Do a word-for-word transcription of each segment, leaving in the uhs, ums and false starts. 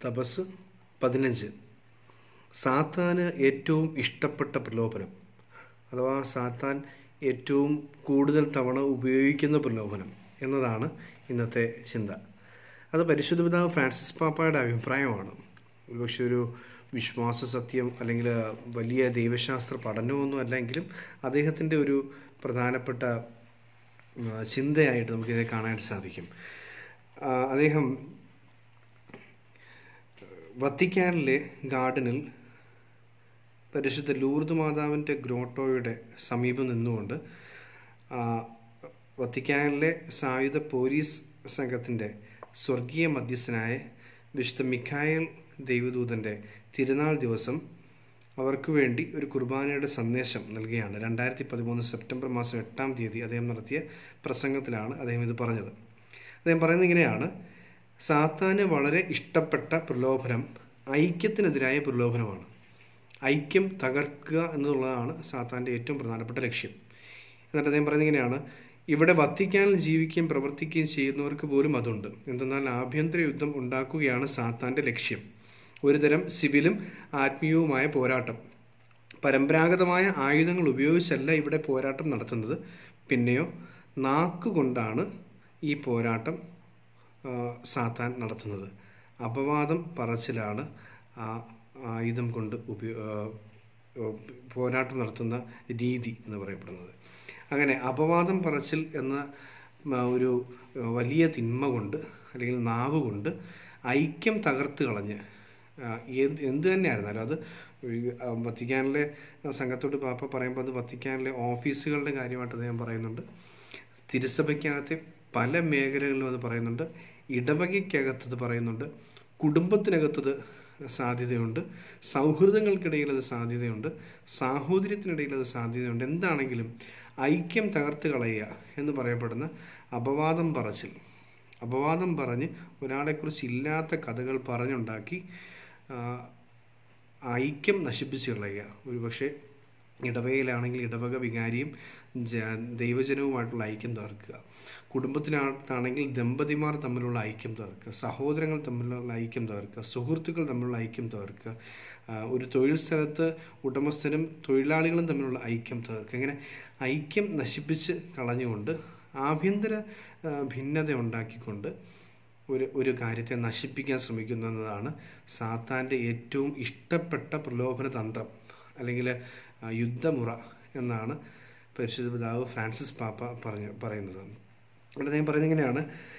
തപസ് പതിനഞ്ച്. സാത്താന് ഏറ്റവും ഇഷ്ടപ്പെട്ട പ്രലോഭനം, അഥവാ സാത്താൻ ഏറ്റവും കൂടുതൽ തവണ ഉപയോഗിക്കുന്ന പ്രലോഭനം എന്നതാണ് ഇന്നത്തെ ചിന്ത. അത് പരിശുദ്ധ പിതാവ് ഫ്രാൻസിസ് പാപ്പായുടെ അഭിപ്രായമാണ്. ഒരുപക്ഷെ ഒരു വിശ്വാസ സത്യം അല്ലെങ്കിൽ വലിയ ദൈവശാസ്ത്ര പഠനമൊന്നും അല്ലെങ്കിലും അദ്ദേഹത്തിൻ്റെ ഒരു പ്രധാനപ്പെട്ട ചിന്തയായിട്ട് നമുക്കിതിനെ കാണാൻ സാധിക്കും. അദ്ദേഹം വത്തിക്കാനിലെ ഗാർഡനിൽ പരിശുദ്ധ ലൂർദ് മാതാവിൻ്റെ ഗ്രോട്ടോയുടെ സമീപം നിന്നുകൊണ്ട് വത്തിക്കാനിലെ സായുധ പോലീസ് സംഘത്തിൻ്റെ സ്വർഗീയ മധ്യസ്ഥനായ വിശുദ്ധ മിഖായേൽ ദൈവദൂതൻ്റെ തിരുനാൾ ദിവസം അവർക്ക് വേണ്ടി ഒരു കുർബാനയുടെ സന്ദേശം നൽകുകയാണ്. രണ്ടായിരത്തി പതിമൂന്ന് സെപ്റ്റംബർ മാസം എട്ടാം തീയതി അദ്ദേഹം നടത്തിയ പ്രസംഗത്തിലാണ് അദ്ദേഹം ഇത് പറഞ്ഞത്. അദ്ദേഹം പറയുന്നത് ഇങ്ങനെയാണ്: സാത്താന് വളരെ ഇഷ്ടപ്പെട്ട പ്രലോഭനം ഐക്യത്തിനെതിരായ പ്രലോഭനമാണ്. ഐക്യം തകർക്കുക എന്നുള്ളതാണ് സാത്താൻ്റെ ഏറ്റവും പ്രധാനപ്പെട്ട ലക്ഷ്യം. എന്നിട്ട് അദ്ദേഹം പറയുന്നത് ഇങ്ങനെയാണ്: ഇവിടെ വത്തിക്കാനിൽ ജീവിക്കുകയും പ്രവർത്തിക്കുകയും ചെയ്യുന്നവർക്ക് പോലും അതുണ്ട്. എന്തെന്നാൽ ആഭ്യന്തര യുദ്ധം ഉണ്ടാക്കുകയാണ് സാത്താൻ്റെ ലക്ഷ്യം. ഒരുതരം സിവിലും ആത്മീയവുമായ പോരാട്ടം. പരമ്പരാഗതമായ ആയുധങ്ങൾ ഉപയോഗിച്ചല്ല ഇവിടെ പോരാട്ടം നടത്തുന്നത്, പിന്നെയോ നാക്കുകൊണ്ടാണ് ഈ പോരാട്ടം സാത്താൻ നടത്തുന്നത്. അപവാദം പറച്ചിലാണ് ആ ആയുധം കൊണ്ട് ഉപയോ പോരാട്ടം നടത്തുന്ന രീതി എന്ന് പറയപ്പെടുന്നത്. അങ്ങനെ അപവാദം പറച്ചിൽ എന്ന ഒരു വലിയ തിന്മ കൊണ്ട് അല്ലെങ്കിൽ നാവ് കൊണ്ട് ഐക്യം തകർത്ത് കളഞ്ഞ് എന്ത് എന്ത് തന്നെയായിരുന്നാലും അത് വത്തിക്കാനിലെ സംഘത്തോട് പാപ്പ പറയുമ്പോൾ അത് വത്തിക്കാനിലെ ഓഫീസുകളുടെ കാര്യമായിട്ട് അദ്ദേഹം പറയുന്നുണ്ട്. തിരുസഭയ്ക്കകത്തെ പല മേഖലകളിലും അത് പറയുന്നുണ്ട്. ഇടവകയ്ക്കകത്തത് പറയുന്നുണ്ട്. കുടുംബത്തിനകത്തത് സാധ്യതയുണ്ട്. സൗഹൃദങ്ങൾക്കിടയിൽ അത് സാധ്യതയുണ്ട്. സാഹോദര്യത്തിനിടയിൽ അത് സാധ്യതയുണ്ട്. എന്താണെങ്കിലും ഐക്യം തകർത്ത് കളയുക എന്ന് പറയപ്പെടുന്ന അപവാദം പറച്ചിൽ, അപവാദം പറഞ്ഞ് ഒരാളെക്കുറിച്ച് ഇല്ലാത്ത കഥകൾ പറഞ്ഞുണ്ടാക്കി ഐക്യം നശിപ്പിച്ച് കളയുക. ഒരുപക്ഷെ ഇടവകയിലാണെങ്കിൽ ഇടവക വികാരിയും ജ ദൈവജനവുമായിട്ടുള്ള ഐക്യം തകർക്കുക. കുടുംബത്തിനകത്താണെങ്കിൽ ദമ്പതിമാർ തമ്മിലുള്ള ഐക്യം തകർക്കുക. സഹോദരങ്ങൾ തമ്മിലുള്ള ഐക്യം തകർക്കുക. സുഹൃത്തുക്കൾ തമ്മിലുള്ള ഐക്യം തകർക്കുക. ഒരു തൊഴിൽ സ്ഥലത്ത് ഉടമസ്ഥനും തൊഴിലാളികളും തമ്മിലുള്ള ഐക്യം തകർക്കുക. ഇങ്ങനെ ഐക്യം നശിപ്പിച്ച് കളഞ്ഞുകൊണ്ട് ആഭ്യന്തര ഭിന്നത ഉണ്ടാക്കിക്കൊണ്ട് ഒരു ഒരു കാര്യത്തെ നശിപ്പിക്കാൻ ശ്രമിക്കുന്നതാണ് സാത്താൻ്റെ ഏറ്റവും ഇഷ്ടപ്പെട്ട പ്രലോഭന തന്ത്രം അല്ലെങ്കിൽ യുദ്ധമുറ എന്നാണ് പരിശുദ്ധ പിതാവ് ഫ്രാൻസിസ് പാപ്പ പറഞ്ഞ പറയുന്നത്. അവിടെ അദ്ദേഹം പറയുന്നത് ഇങ്ങനെയാണ്: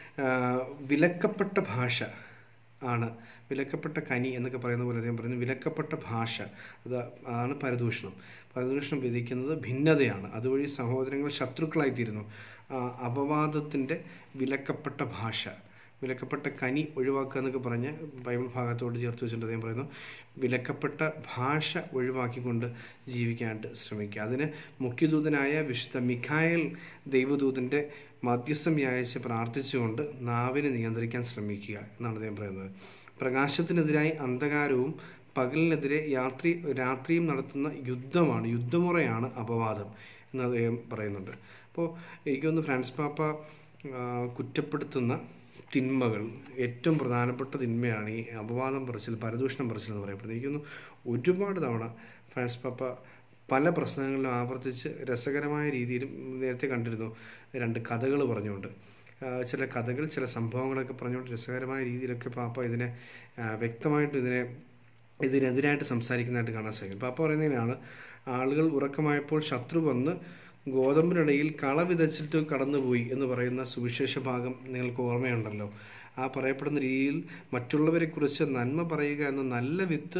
വിലക്കപ്പെട്ട ഭാഷ ആണ്, വിലക്കപ്പെട്ട കനി എന്നൊക്കെ പറയുന്ന പോലെ അദ്ദേഹം പറയുന്നത് വിലക്കപ്പെട്ട ഭാഷ അത് ആണ് പരദൂഷണം. പരദൂഷണം വിധിക്കുന്നത് ഭിന്നതയാണ്. അതുവഴി സഹോദരങ്ങൾ ശത്രുക്കളായിത്തീരുന്നു. അപവാദത്തിൻ്റെ വിലക്കപ്പെട്ട ഭാഷ, വിലക്കപ്പെട്ട കനി ഒഴിവാക്കുക എന്നൊക്കെ പറഞ്ഞ് ബൈബിൾ ഭാഗത്തോട് ചേർത്ത് വെച്ചിട്ട് അദ്ദേഹം പറയുന്നു വിലക്കപ്പെട്ട ഭാഷ ഒഴിവാക്കിക്കൊണ്ട് ജീവിക്കാനായിട്ട് ശ്രമിക്കുക. അതിന് മുഖ്യദൂതനായ വിശുദ്ധ മിഖായേൽ ദൈവദൂതൻ്റെ മധ്യസ്ഥം യാചിച്ച് പ്രാർത്ഥിച്ചുകൊണ്ട് നാവിനെ നിയന്ത്രിക്കാൻ ശ്രമിക്കുക എന്നാണ് അദ്ദേഹം പറയുന്നത്. പ്രകാശത്തിനെതിരായി അന്ധകാരവും പകലിനെതിരെ യാത്രി രാത്രിയും നടത്തുന്ന യുദ്ധമാണ്, യുദ്ധമുറയാണ് അപവാദം എന്ന് അദ്ദേഹം പറയുന്നുണ്ട്. അപ്പോൾ എനിക്കൊന്ന് ഫ്രാൻസിസ് പാപ്പ കുറ്റപ്പെടുത്തുന്ന തിന്മകൾ ഏറ്റവും പ്രധാനപ്പെട്ട തിന്മയാണ് ഈ അപവാദം പറച്ചിൽ, പരദൂഷണം പറച്ചിൽ എന്ന് പറയപ്പെടുന്നത്. എനിക്കൊന്ന് ഒരുപാട് തവണ ഫ്രാൻസിസ് പാപ്പ പല പ്രസംഗങ്ങളിലും ആവർത്തിച്ച് രസകരമായ രീതിയിലും നേരത്തെ കണ്ടിരുന്നു രണ്ട് കഥകൾ പറഞ്ഞുകൊണ്ട്, ചില കഥകൾ ചില സംഭവങ്ങളൊക്കെ പറഞ്ഞുകൊണ്ട് രസകരമായ രീതിയിലൊക്കെ പാപ്പ ഇതിനെ വ്യക്തമായിട്ട് ഇതിനെ ഇതിനെതിരായിട്ട് സംസാരിക്കുന്നതായിട്ട് കാണാൻ സാധിക്കും. പാപ്പ പറയുന്നതിനാണ്: ആളുകൾ ഉറക്കമായപ്പോൾ ശത്രു വന്ന് ഗോതമ്പിനിടയിൽ കള വിതച്ചിട്ട് കടന്നുപോയി എന്ന് പറയുന്ന സുവിശേഷ ഭാഗം നിങ്ങൾക്ക് ഓർമ്മയുണ്ടല്ലോ. ആ പറയപ്പെടുന്ന രീതിയിൽ മറ്റുള്ളവരെക്കുറിച്ച് നന്മ പറയുക എന്ന നല്ല വിത്ത്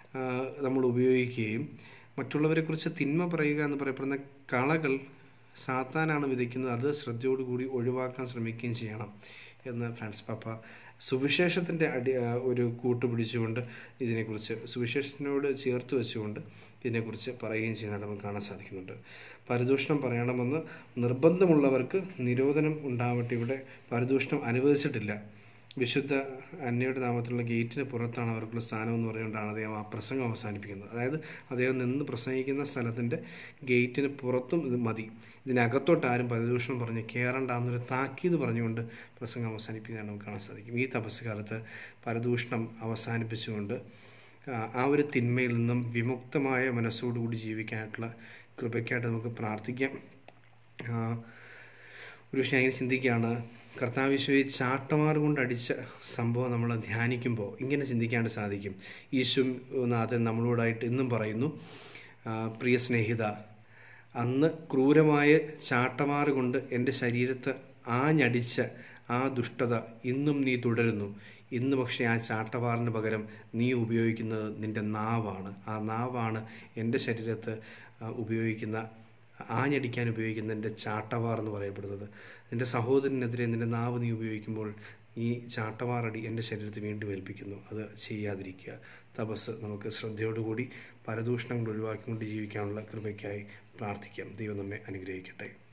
നമ്മൾ ഉപയോഗിക്കുകയും മറ്റുള്ളവരെക്കുറിച്ച് തിന്മ പറയുക എന്ന് പറയപ്പെടുന്ന കളകൾ സാത്താനാണ് വിതയ്ക്കുന്നത്, അത് ശ്രദ്ധയോടുകൂടി ഒഴിവാക്കാൻ ശ്രമിക്കുകയും ചെയ്യണം എന്ന് ഫ്രാൻസിസ് പാപ്പ സുവിശേഷത്തിൻ്റെ അടി ഒരു കൂട്ടുപിടിച്ചുകൊണ്ട് ഇതിനെക്കുറിച്ച് സുവിശേഷത്തിനോട് ചേർത്ത് വെച്ചുകൊണ്ട് ഇതിനെക്കുറിച്ച് പറയുകയും ചെയ്യുന്നതായിട്ട് നമുക്ക് കാണാൻ സാധിക്കുന്നുണ്ട്. പരദൂഷണം പറയണമെന്ന് നിർബന്ധമുള്ളവർക്ക് നിരോധനം ഉണ്ടാവട്ടെ. ഇവിടെ പരദൂഷണം അനുവദിച്ചിട്ടില്ല. വിശുദ്ധ അന്നയുടെ നാമത്തിലുള്ള ഗേറ്റിന് പുറത്താണ് അവർക്കുള്ള സ്ഥാനം എന്ന് പറഞ്ഞുകൊണ്ടാണ് അദ്ദേഹം ആ പ്രസംഗം അവസാനിപ്പിക്കുന്നത്. അതായത് അദ്ദേഹം നിന്ന് പ്രസംഗിക്കുന്ന സ്ഥലത്തിൻ്റെ ഗേറ്റിന് പുറത്തും ഇത് മതി, ഇതിനകത്തോട്ട് ആരും പരദൂഷണം പറഞ്ഞ് കയറണ്ടാന്നൊരു താക്കീത് പറഞ്ഞുകൊണ്ട് പ്രസംഗം അവസാനിപ്പിക്കാൻ നമുക്ക് കാണാൻ സാധിക്കും. ഈ തപസ് കാലത്ത് പരദൂഷണം അവസാനിപ്പിച്ചുകൊണ്ട് ആ ഒരു തിന്മയിൽ നിന്നും വിമുക്തമായ മനസ്സോടുകൂടി ജീവിക്കാനായിട്ടുള്ള കൃപയ്ക്കായിട്ട് നമുക്ക് പ്രാർത്ഥിക്കാം. ഒരു പക്ഷേ അങ്ങനെ ചിന്തിക്കുകയാണ്, കർത്താവിശോയെ ചാട്ടമാർ കൊണ്ട് അടിച്ച സംഭവം നമ്മൾ ധ്യാനിക്കുമ്പോൾ ഇങ്ങനെ ചിന്തിക്കാണ്ട് സാധിക്കും. യേശുനാഥൻ നമ്മളോടായിട്ട് ഇന്നും പറയുന്നു, പ്രിയ സ്നേഹിത, അന്ന് ക്രൂരമായ ചാട്ടമാർ കൊണ്ട് എൻ്റെ ശരീരത്തെ ആഞ്ഞടിച്ച ആ ദുഷ്ടത ഇന്നും നീ തുടരുന്നു. ഇന്ന് പക്ഷേ ആ ചാട്ടവാറിന് പകരം നീ ഉപയോഗിക്കുന്നത് നിൻ്റെ നാവാണ്. ആ നാവാണ് എൻ്റെ ശരീരത്ത് ഉപയോഗിക്കുന്ന, ആഞ്ഞടിക്കാൻ ഉപയോഗിക്കുന്ന എൻ്റെ ചാട്ടവാർ എന്ന് പറയപ്പെടുന്നത്. നിൻ്റെ സഹോദരനെതിരെ നിൻ്റെ നാവ് നീ ഉപയോഗിക്കുമ്പോൾ ഈ ചാട്ടവാറടി എൻ്റെ ശരീരത്തെ വീണ്ടും ഏൽപ്പിക്കുന്നു. അത് ചെയ്യാതിരിക്കുക. തപസ് നമുക്ക് ശ്രദ്ധയോടുകൂടി പരദൂഷണങ്ങൾ ഒഴിവാക്കിക്കൊണ്ട് ജീവിക്കാനുള്ള കൃപയ്ക്കായി പ്രാർത്ഥിക്കാം. ദൈവം നമ്മെ അനുഗ്രഹിക്കട്ടെ.